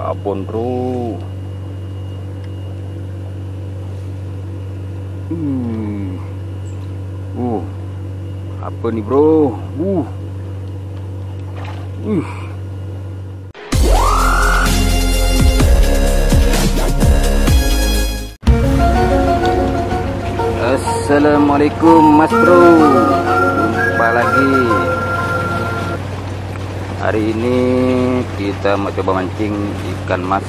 Babon bro. Apa nih bro? Assalamualaikum mas bro, jumpa lagi. Hari ini kita mau coba mancing ikan mas.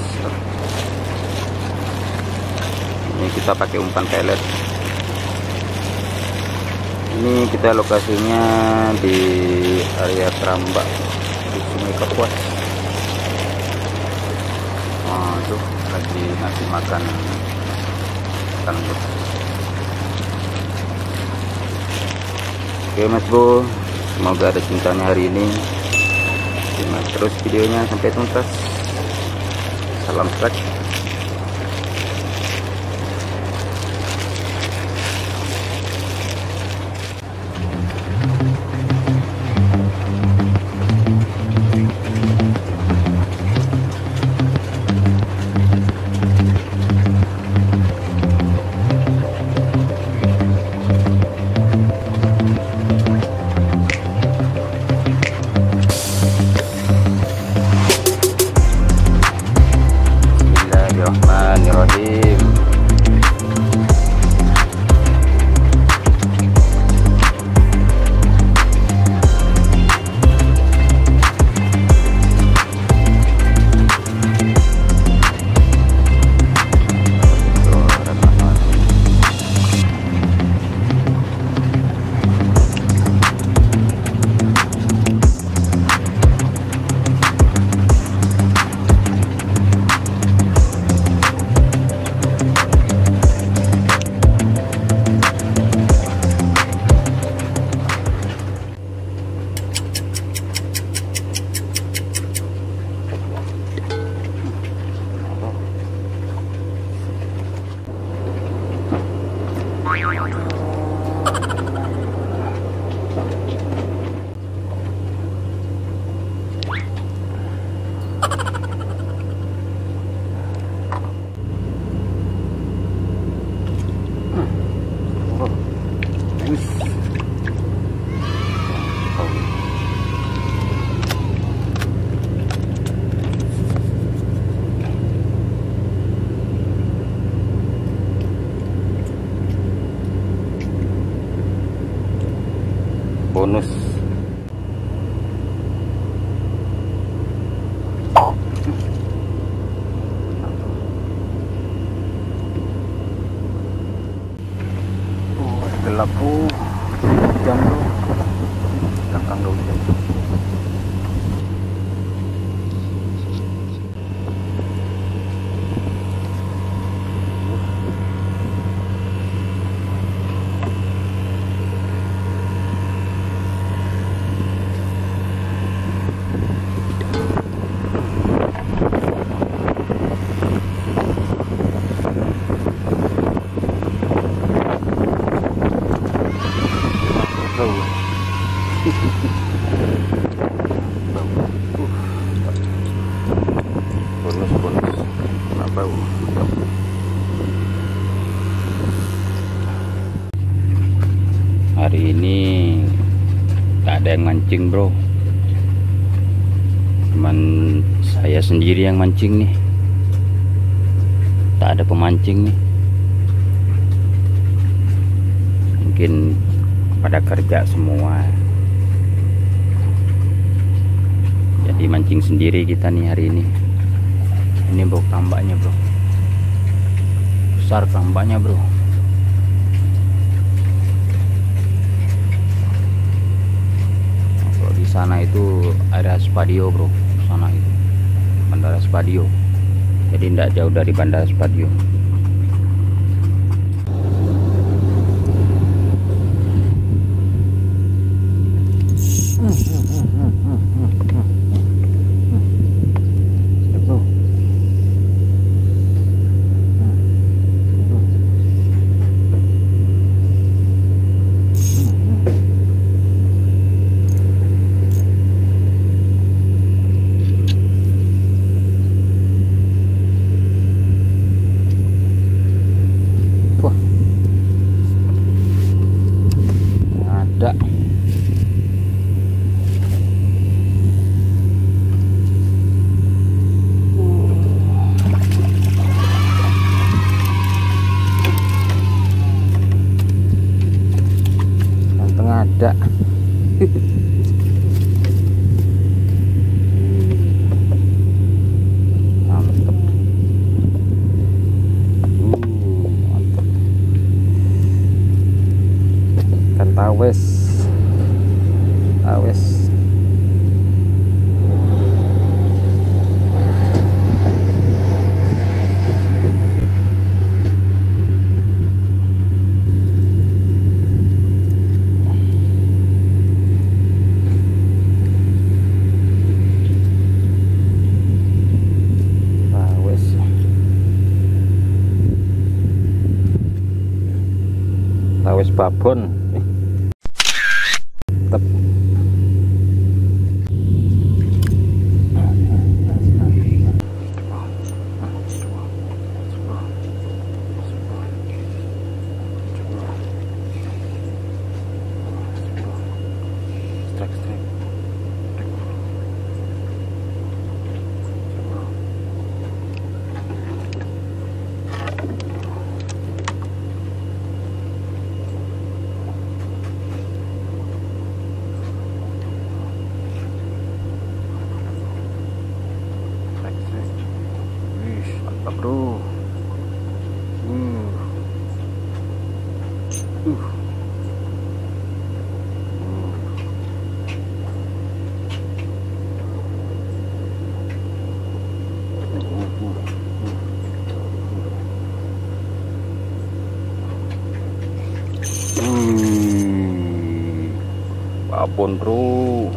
Ini kita pakai umpan pelet. Ini kita lokasinya di area Kerambak di Sungai Kapuas. Tuh lagi ngasih makan ikan bro. Oke mas bro, semoga ada cintanya hari ini. Simak terus videonya sampai tuntas. Salam strike. Bismillahirrahmanirrahim. Bonus. Gelap jam bro, belakang dulu jam. Bonus kenapa hari ini tak ada yang mancing bro, cuman saya sendiri yang mancing nih, tak ada pemancing nih. Mungkin pada kerja semua, jadi mancing sendiri kita nih hari ini. Ini bro tambaknya bro, besar tambaknya bro. Kalau di sana itu area Spadio bro, sana itu Bandara Spadio, jadi tidak jauh dari Bandara Spadio. Mantap. Mantap. Ikan tawes. Tawes. Tawes babon. Tep. Mantap bro. Babon bro.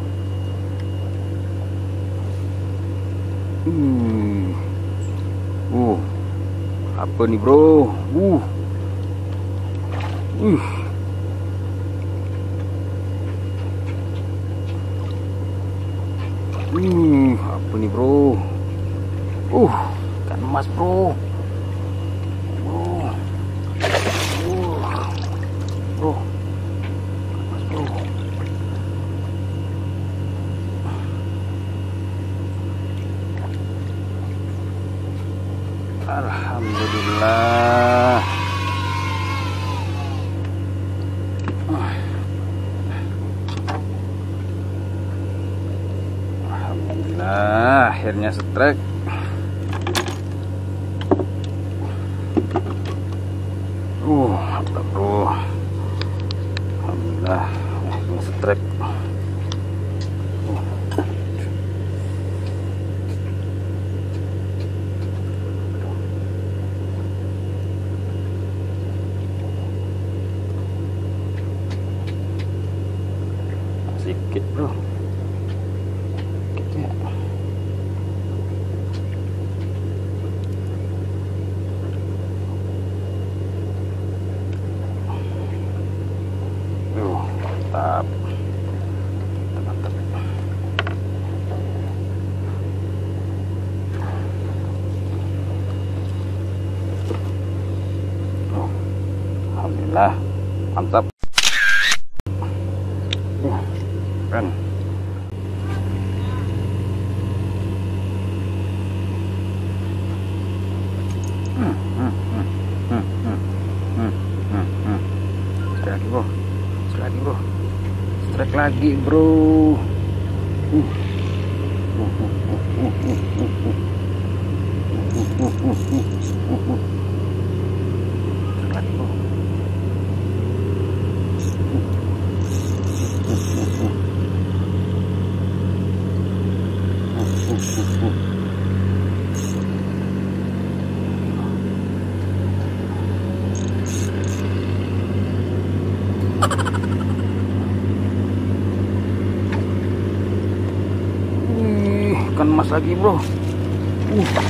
Apa nih bro? Apa nih bro? Ikan emas bro. Bro. Emas bro. Alhamdulillah. Alhamdulillah, akhirnya setrek. Mantap bro. Alhamdulillah, akhirnya setrek. Sedikit bro, sedikit ya. Mantap, mantap. Alhamdulillah, mantap. Keren. Sekali lagi bro, sekali lagi bro, strike lagi bro. Sekali lagi bro. Ikan emas lagi bro. Ikan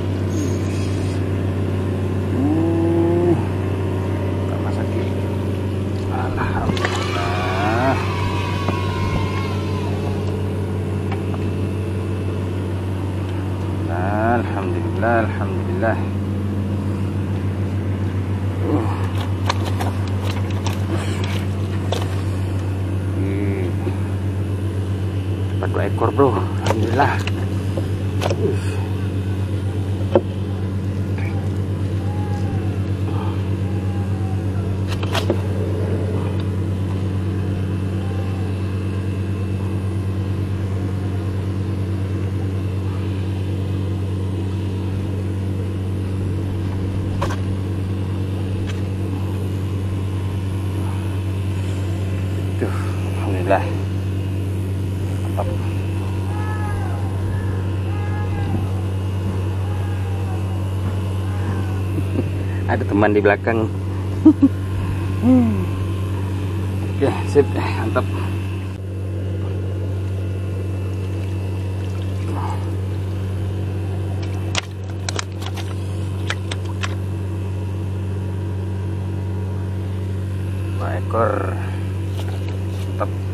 emas lagi. Alhamdulillah. Alhamdulillah, alhamdulillah. Dapat 2 ekor bro, alhamdulillah. Bismillah. Mantap. Ada teman di belakang. Oke, sip, mantap. Ekor, mantap.